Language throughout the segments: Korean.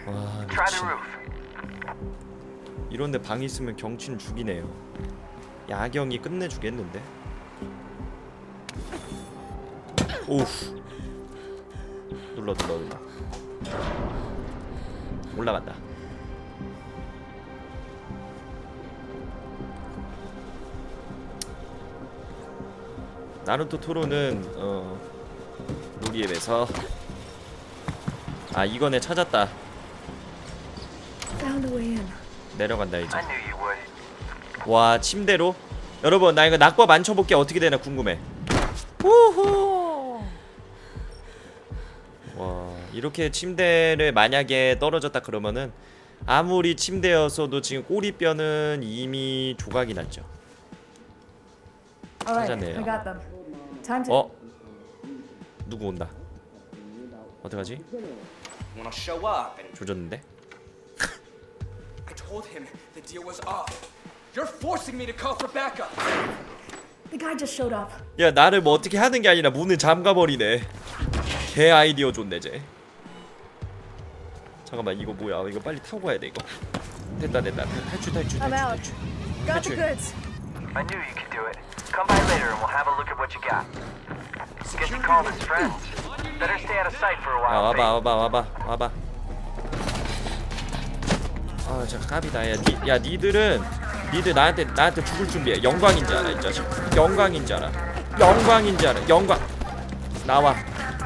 와 미친. 이런데 방 있으면 경치는 죽이네요. 야경이 끝내주겠는데. 오우. 눌러. 올라간다. 나루토 토로는 루리앱에서 아 이거네 찾았다. 내려간다 이제. 와 침대로? 여러분 나 이거 낙법 안 쳐볼게. 어떻게 되나 궁금해. 우후. 와 이렇게 침대를 만약에 떨어졌다 그러면은 아무리 침대였어도 지금 꼬리뼈는 이미 조각이 났죠. 찾았네요. 누구 온다. 어떡하지? 조졌는데? I told him the deal was off. You're forcing me to call for backup. The guy just showed up. 야 나를 뭐 어떻게 하는 게 아니라 문을 잠가버리네. 개 아이디어 좋네 쟤. 잠깐만 이거 뭐야? 이거 빨리 타고 가야 돼 이거. 됐다. 탈출. Got the goods. I knew you could do it. Come by later and we'll have a look at what you got. Guess you called his friends. Better stay out of sight for a while. 와봐. 아, 저 갑이다. 야, 니들 나한테 죽을 준비해. 영광인 줄 알아, 이 자식. 영광인 줄 알아. 영광. 나와.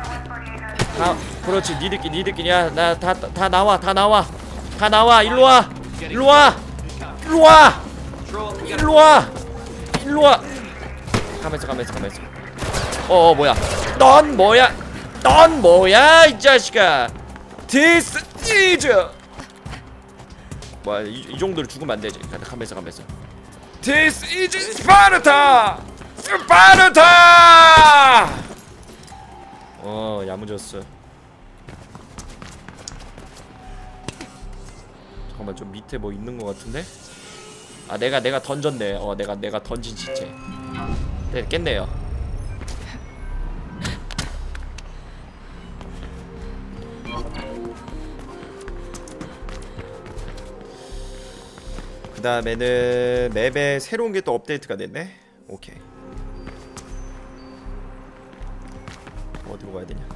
그렇지. 니들끼리. 야, 다 나와. 일로 와. 가면서. 뭐야? 넌 뭐야, 이 자식아. This is 뭐야 이 정도로 죽으면 안 되지. 가면서. This is Sparta. 야무졌어. 잠깐만 좀 밑에 뭐 있는 것 같은데? 아 내가 던졌네. 내가 던진 시체. 네, 깼네요. 그 다음에는 맵에 새로운 게 또 업데이트가 됐네. 오케이. 어디로 가야 되냐?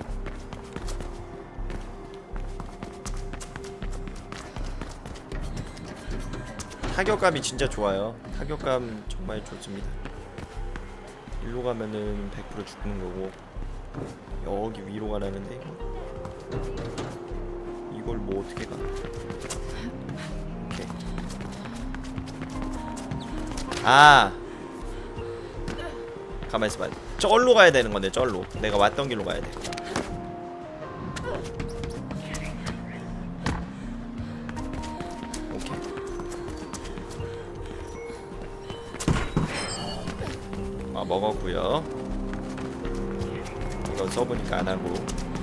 타격감이 진짜 좋아요. 타격감 정말 좋습니다. 일로 가면은 100% 죽는 거고 여기 위로 가라는데 이걸 뭐 어떻게 가? 오케이. 가만히 있어봐. 쩔로 가야 되는 건데 쩔로. 내가 왔던 길로 가야 돼. 오케이. 먹었고요. 이거 써보니까 안 하고.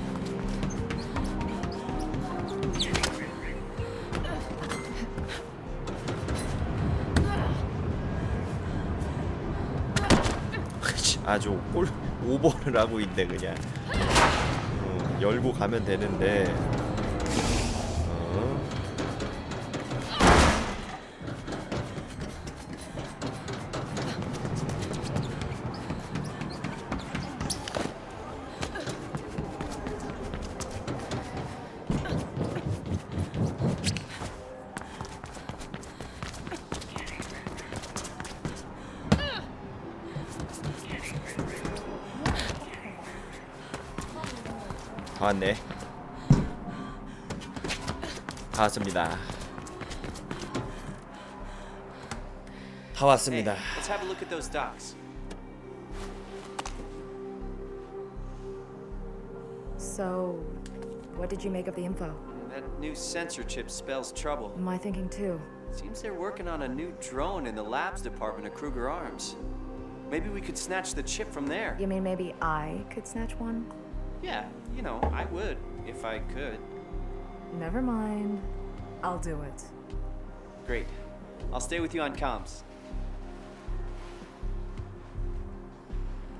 아주 오버를 하고 있네 그냥. 열고 가면 되는데. 다 왔네. 다 왔습니다. 다 왔습니다. Let's have a look at those docs. So, what did you make of the info? That new sensor chip spells trouble. My thinking too. Seems they're working on a new drone in the labs department of Kruger Arms. Maybe we could snatch the chip from there. You mean maybe I could snatch one? Yeah, you know, I would, if I could. Never mind. I'll do it. Great. I'll stay with you on comms.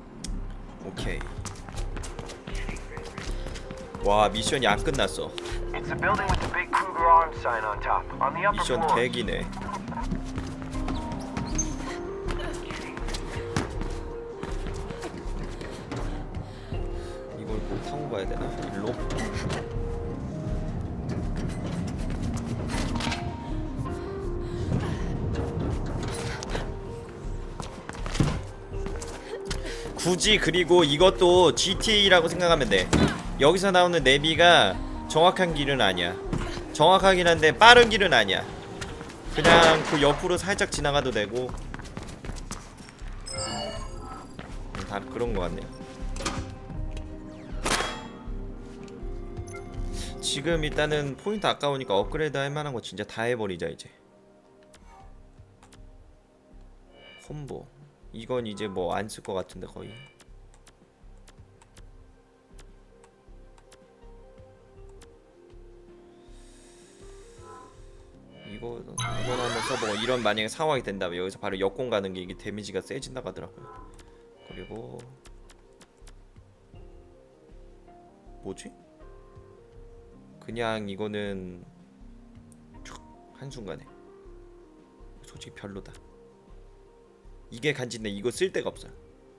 오케이. 와 미션이 안 끝났어. It's the building with the big Kruger Arms sign on top, on the upper 미션 floor. 대기네. 이걸 꼭 타고 가야 되나? 일로? 굳이 그리고 이것도 GTA라고 생각하면 돼. 여기서 나오는 내비가 정확한 길은 아니야. 정확하긴 한데 빠른 길은 아니야. 그냥 그 옆으로 살짝 지나가도 되고 다 그런 거 같네요. 지금 일단은 포인트 아까우니까 업그레이드 할 만한 거 진짜 다 해버리자 이제. 콤보 이건 이제 뭐 안 쓸 것 같은데 거의. 이거는 한번 써보고 이런 만약에 상황이 된다면 여기서 바로 역공 가는 게 이게 데미지가 세진다고 하더라고요. 그리고 뭐지? 그냥 이거는 한순간에 솔직히 별로다. 이게 간지인데 이거 쓸 데가 없어요.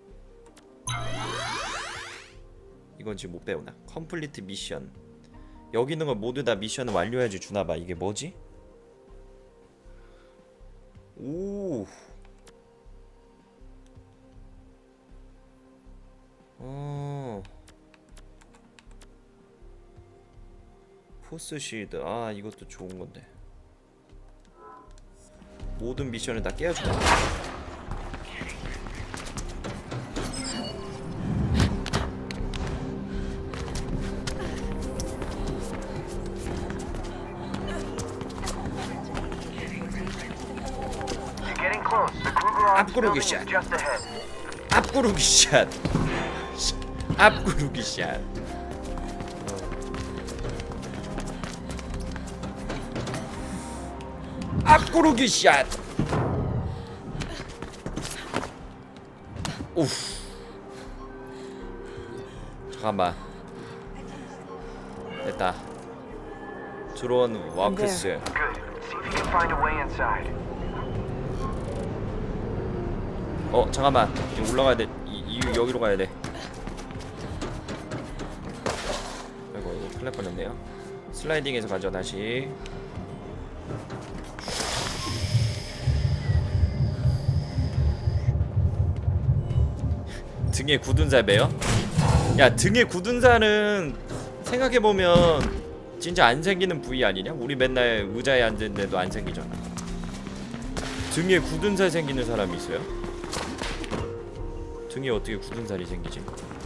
이건 지금 못 배우나? 컴플리트 미션. 여기 있는 걸 모두 다 미션을 완료해야지 주나봐. 이게 뭐지? 오. 포스 실드. 아 이것도 좋은 건데. 모든 미션을 다 깨야주네. 앞구르기 샷. 앞구르기 샷. 앞구르기 샷. 앞구르기 샷. 우프. 잠깐만. 됐다. 드론 워크스. 잠깐만. 올라가야 돼. 여기로 가야 돼. 아이고 이거 큰일 날 뻔했네요. 슬라이딩해서 가죠 다시. 등에 굳은 살 매요? 야 등에 굳은 살은 생각해보면 진짜 안 생기는 부위 아니냐? 우리 맨날 의자에 앉는데도 안 생기잖아. 등에 굳은 살 생기는 사람이 있어요? 등에 어떻게 굳은 살이 생기지?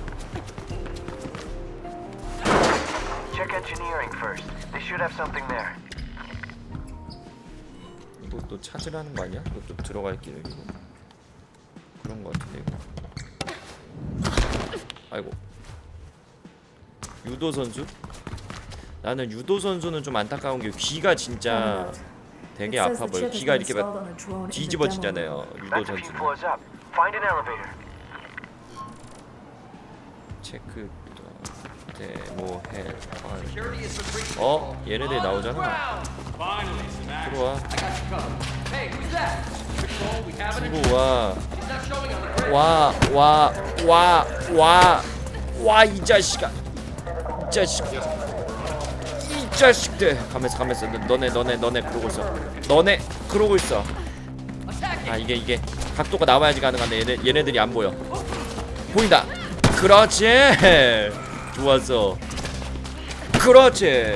Check engineering first. They should have something there. 이것도 찾으라는 거 아니야? 이것도 들어갈 길 이거 그런 거 같은데 이거. 아이고. 유도 선수? 나는 유도 선수는 좀 안타까운 게 귀가 진짜 되게 아파 보여. 귀가 이렇게 막 뒤집어지잖아요. 유도 선수는. 체크 데모 헬. 얘네들 나오잖아. 들어와. 들어와. 와 이 자식아. 이 자식들. 가면서 너네 그러고 있어. 너네 그러고 있어. 아 이게 각도가 나와야지 가능한데 얘네들이 안 보여. 보인다. 그렇지. 좋았어. 그렇지.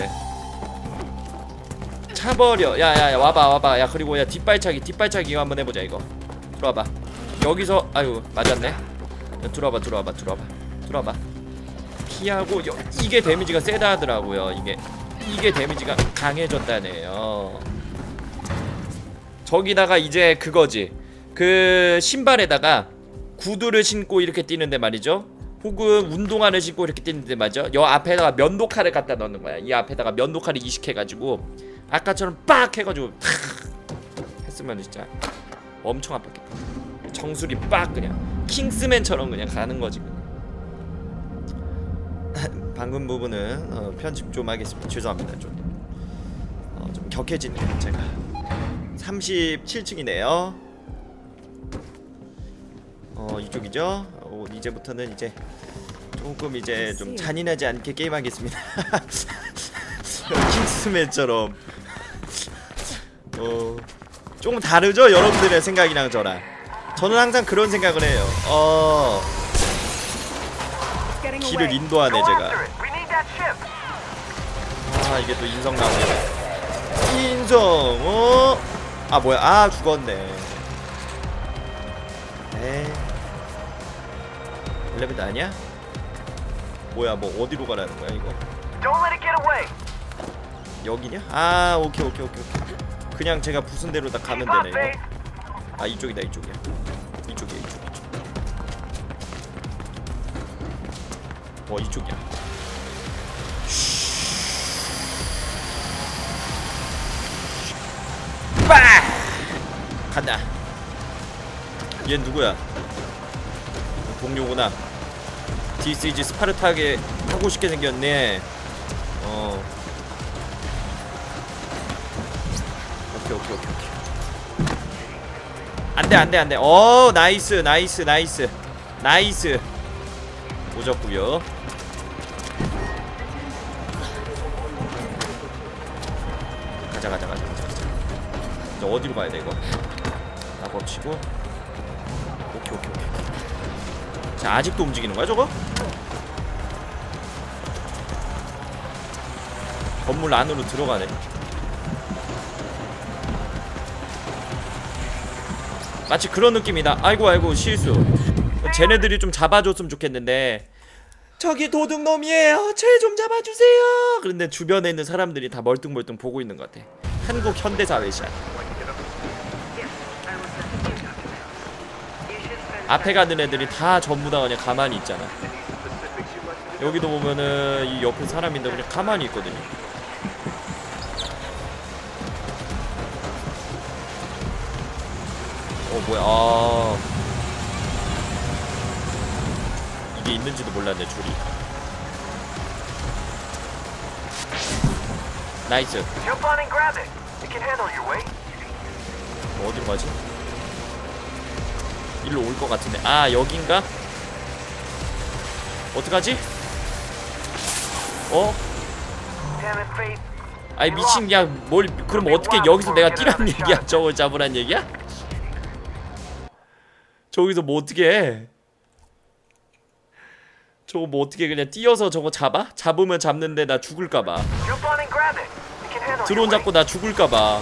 차버려. 야야야 와봐. 야 그리고 야 뒷발차기 이거 한번 해보자 이거. 들어와봐. 여기서 아유 맞았네. 들어와봐. 피하고 이게 데미지가 세다 하더라고요. 이게 데미지가 강해졌다네요. 저기다가 이제 그거지. 그 신발에다가 구두를 신고 이렇게 뛰는데 말이죠. 혹은 운동화를 신고 이렇게 뛰는데 말이죠. 여 앞에다가 면도칼을 갖다 넣는 거야. 이 앞에다가 면도칼을 이식해가지고 아까처럼 빡 해가지고 했으면 진짜 엄청 아팠겠다. 정수리 빡 그냥 킹스맨처럼 그냥 가는 거지. 방금 부분은 편집 좀 하겠습니다. 죄송합니다. 좀 격해지네요. 제가 37층이네요. 이쪽이죠. 이제부터는 이제 조금 이제 좀 잔인하지 않게 게임하겠습니다. 킹스맨처럼 조금 다르죠? 여러분들의 생각이랑 저랑. 저는 항상 그런 생각을 해요. 길을 인도하네 제가. 아 이게 또 인성 나오네. 인성 아 뭐야, 아 죽었네. 에이 엘리베이터 아니야? 뭐야, 뭐 어디로 가라는 거야 이거? 여기냐? 아 오케이. 그냥 제가 부순 대로 다 가면 되네 이거. 아 이쪽이다, 이쪽이야. 이쪽이야. 이쪽이야. 빠! 간다. 얘 누구야? 동료구나. This is 스파르타게 하고 싶게 생겼네. 오케이. 안돼. 나이스. 오졌구요. 가자. 이제 어디로 가야 돼 이거? 나 겹치고. 오케이. 자, 아직도 움직이는 거야 저거? 건물 안으로 들어가네. 마치 그런 느낌이다. 아이고 실수. 쟤네들이 좀 잡아줬으면 좋겠는데, 저기 도둑놈이에요, 쟤 좀 잡아주세요. 그런데 주변에 있는 사람들이 다 멀뚱멀뚱 보고 있는 것 같아. 한국 현대사회샷. 앞에 가는 애들이 다 전부 다 그냥 가만히 있잖아. 여기도 보면은 이 옆에 사람인데 그냥 가만히 있거든요. 뭐야, 이게 있는지도 몰랐네, 줄이. 나이스. 어디로 가지? 일로 올 것 같은데. 아 여긴가? 어떡하지? 아이 미친. 야 뭘, 그럼 어떻게 여기서 내가 뛰란 얘기야? 저걸 잡으란 얘기야? 저기서 뭐 어떻게 해? 저거 뭐 어떻게 그냥 뛰어서 저거 잡아? 잡으면 잡는데 나 죽을까봐. 드론 잡고 나 죽을까봐.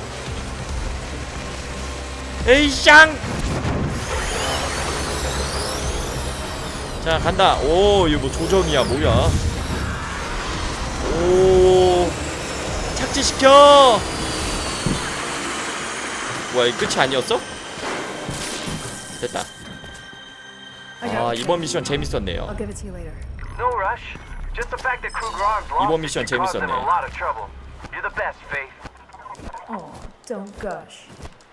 에이 쌍! 자 간다. 오 이거 뭐 조정이야 뭐야. 오 착지시켜. 뭐야, 이 끝이 아니었어? 됐다. 아 이번 미션 재밌었네요. I'll give it to you later. No rush. Just the fact that Kruger Arms lost 이번 미션 could cause them 재밌었네. a lot of trouble. You're the best, Faith. Oh, don't gush.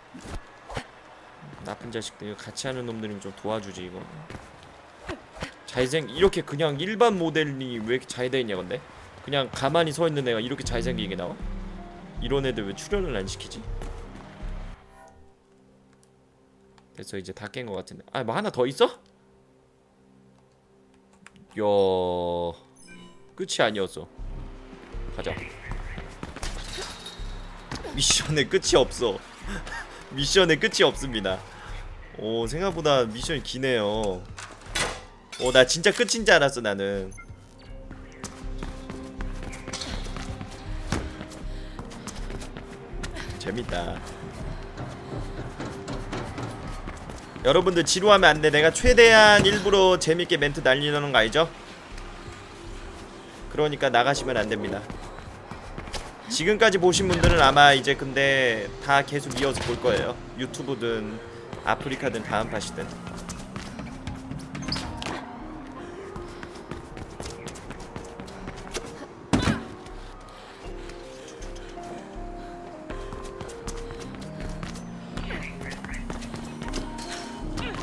나쁜 자식들. 이거 같이 하는 놈들이면 좀 도와주지 이거. 이렇게 그냥 일반 모델이 왜 이렇게 잘 돼있냐 근데? 그냥 가만히 서있는 애가 이렇게 잘생기게 나와? 이런 애들 왜 출연을 안 시키지? 됐어, 이제 다 깬 것 같은데. 아 뭐 하나 더 있어? 야 끝이 아니었어. 가자. 미션에 끝이 없어. 미션에 끝이 없습니다. 오 생각보다 미션이 기네요. 나 진짜 끝인 줄 알았어 나는. 재밌다. 여러분들 지루하면 안돼. 내가 최대한 일부러 재밌게 멘트 날리려는 거 알죠? 그러니까 나가시면 안됩니다. 지금까지 보신 분들은 아마 이제 근데 다 계속 이어서 볼 거예요. 유튜브든 아프리카든 다음 팟이든.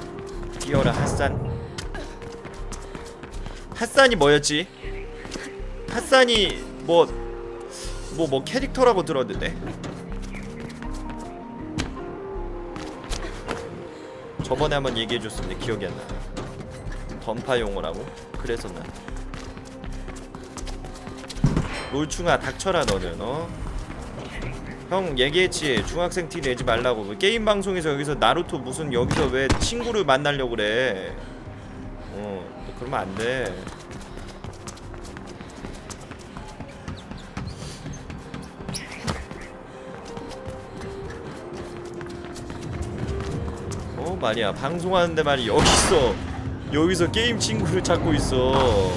뛰어라 핫산. 핫산이 뭐였지? 핫산이 뭐 캐릭터라고 들었는데. 저번에 한번 얘기해줬었는데 기억이 안 나. 던파 용어라고? 그랬었나? 롤충아 닥쳐라 너는. 형 얘기했지. 중학생 티 내지 말라고. 게임 방송에서 여기서 나루토 무슨 여기서 왜 친구를 만나려고 그래. 너 그러면 안 돼. 말이야 방송하는데 말이 여기서 게임 친구를 찾고 있어.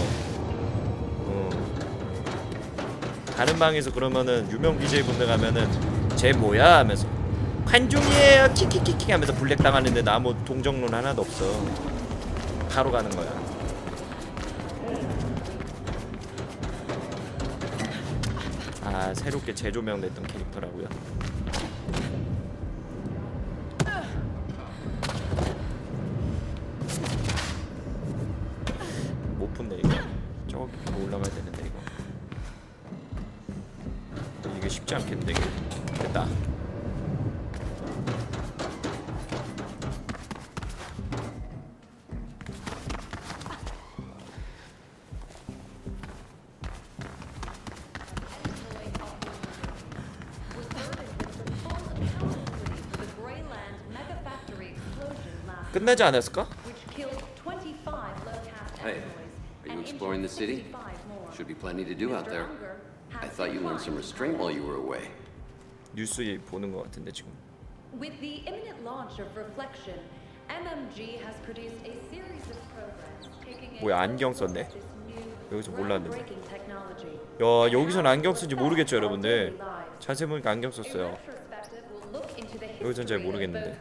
다른 방에서 그러면은 유명 BJ분들 가면은 쟤 뭐야 하면서 관중이에요 키키키키 하면서 블랙 당하는데 나 뭐 동정론 하나도 없어. 바로 가는 거야. 아 새롭게 재조명됐던 캐릭터라고요. 못 푼네 이거. 저기 올라가야 되는데 이거. 이게 쉽지 않겠는데 이게. 됐다. 끝나지 않았을까? Hey, are you exploring the city? Should be plenty to do out there. I thought you learned some restraint while you were away. 뉴스 보는 것 같은데 지금. With the imminent launch of Reflection, MMG has produced a series of programs taking 뭐야 안경 썼네? 여기서 몰랐는데. 야 여기서는 안경 쓴지 모르겠죠 여러분들. 자세히 보니까 안경 썼어요. 여기선 잘 모르겠는데.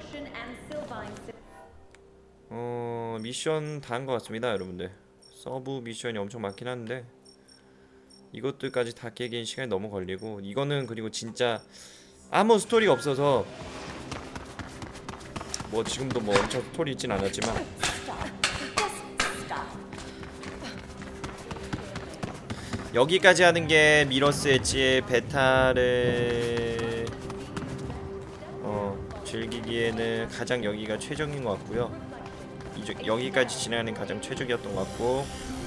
미션 다 한 것 같습니다 여러분들. 서브 미션이 엄청 많긴 한데 이것들까지 다 깨기엔 시간이 너무 걸리고, 이거는 그리고 진짜 아무 스토리가 없어서 뭐 지금도 뭐 엄청 스토리 있진 않았지만 여기까지 하는 게 미러스 엣지의 베타를 즐기기에는 가장 여기가 최적인 것 같고요. 여기까지 진행하는 가장 최적이었던 것 같고,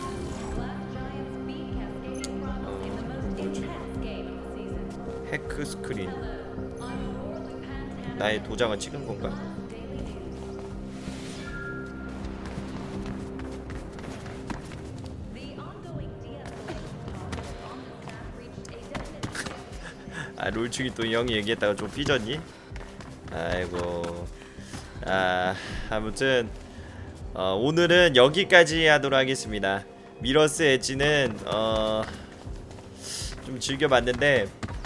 해크 스크린 나의 도장을 찍은 건가? 아 롤충이 또 형이 얘기했다가 좀 삐졌니? 아이고. 아무튼 오늘은 여기까지 하도록 하겠습니다. 미러스 엣지는 좀 즐겨봤는데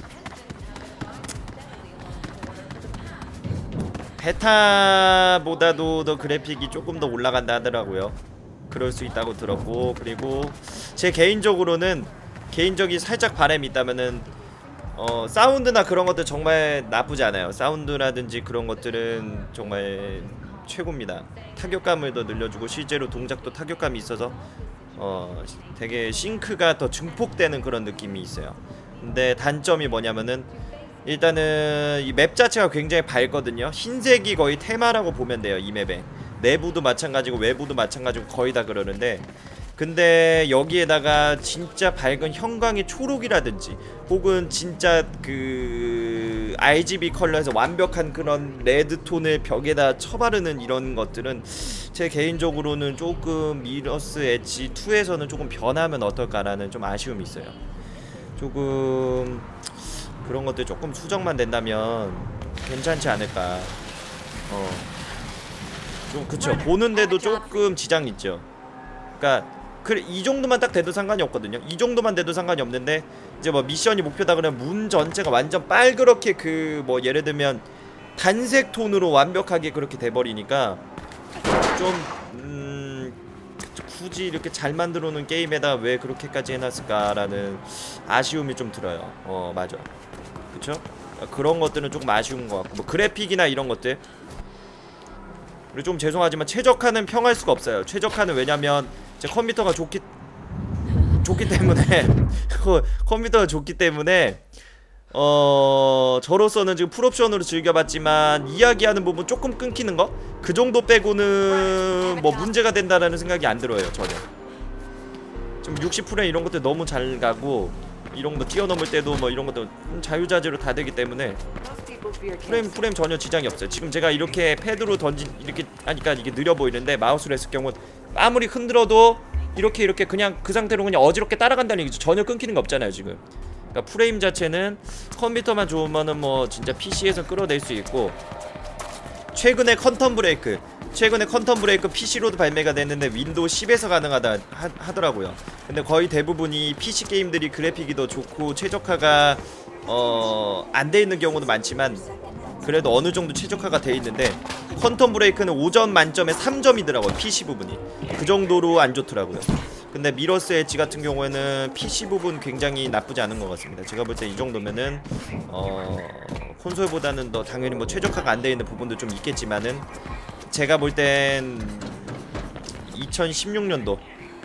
베타보다도 더 그래픽이 조금 더 올라간다 하더라고요. 그럴 수 있다고 들었고, 그리고 제 개인적으로는 개인적인 살짝 바람이 있다면은 사운드나 그런 것들 정말 나쁘지 않아요. 사운드라든지 그런 것들은 정말 최고입니다. 타격감을 더 늘려주고 실제로 동작도 타격감이 있어서 되게 싱크가 더 증폭되는 그런 느낌이 있어요. 근데 단점이 뭐냐면은 일단은 이 맵 자체가 굉장히 밝거든요. 흰색이 거의 테마라고 보면 돼요. 이 맵에 내부도 마찬가지고 외부도 마찬가지고 거의 다 그러는데, 근데 여기에다가 진짜 밝은 형광의 초록이라든지 혹은 진짜 그 RGB 컬러에서 완벽한 그런 레드톤을 벽에다 쳐바르는 이런 것들은 제 개인적으로는 조금 미러스 엣지 2에서는 조금 변하면 어떨까라는 좀 아쉬움이 있어요. 조금 그런 것들 조금 수정만 된다면 괜찮지 않을까. 좀 그쵸, 보는데도 조금 지장이 있죠. 그러니까 그래, 이 정도만 딱 돼도 상관이 없거든요. 이 정도만 돼도 상관이 없는데 이제 뭐 미션이 목표다 그러면 문 전체가 완전 빨그렇게 그 뭐 예를 들면 단색 톤으로 완벽하게 그렇게 돼버리니까 좀 굳이 이렇게 잘 만들어 놓은 게임에다 왜 그렇게까지 해놨을까라는 아쉬움이 좀 들어요. 맞아. 그쵸? 그런 것들은 조금 아쉬운 것 같고, 뭐 그래픽이나 이런 것들, 그리고 좀 죄송하지만 최적화는 평할 수가 없어요. 최적화는 왜냐면 제 컴퓨터가 좋기 좋기 때문에 컴퓨터가 좋기 때문에 저로서는 지금 풀옵션으로 즐겨봤지만 이야기하는 부분 조금 끊기는 거? 그 정도 빼고는 뭐 문제가 된다라는 생각이 안 들어요 전혀. 지금 60프레임 이런 것들 너무 잘 가고 이런 거 뛰어넘을 때도 뭐 이런 것도 자유자재로 다 되기 때문에 프레임 전혀 지장이 없어요. 지금 제가 이렇게 패드로 이렇게 하니까 이게 느려 보이는데 마우스로 했을 경우 아무리 흔들어도 이렇게 그냥 그 상태로 그냥 어지럽게 따라간다는 얘기죠. 전혀 끊기는 거 없잖아요 지금. 그러니까 프레임 자체는 컴퓨터만 좋으면은 뭐 진짜 PC에서 끌어낼 수 있고, 최근에 컨텀 브레이크 PC로도 발매가 됐는데 윈도우 10에서 가능하다 하더라고요. 근데 거의 대부분이 PC 게임들이 그래픽이 더 좋고 최적화가 안 돼 있는 경우도 많지만 그래도 어느 정도 최적화가 돼 있는데 컨텀 브레이크는 5점 만점에 3점이더라고요. PC 부분이 그 정도로 안 좋더라고요. 근데 미러스 엣지 같은 경우에는 PC 부분 굉장히 나쁘지 않은 것 같습니다. 제가 볼 때 이 정도면은 콘솔보다는 더 당연히 뭐 최적화가 안 돼 있는 부분도 좀 있겠지만은 제가 볼 땐 2016년도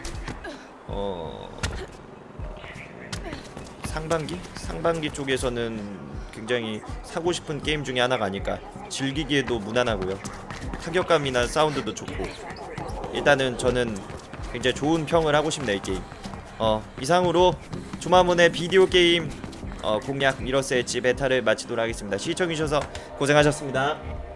상반기 쪽에서는 굉장히 사고 싶은 게임 중에 하나가 아닐까. 즐기기에도 무난하고요. 타격감이나 사운드도 좋고. 일단은 저는 굉장히 좋은 평을 하고 싶네요 이 게임. 이상으로 조마문의 비디오 게임 공략 미러스 엣지 베타를 마치도록 하겠습니다. 시청해주셔서 고생하셨습니다.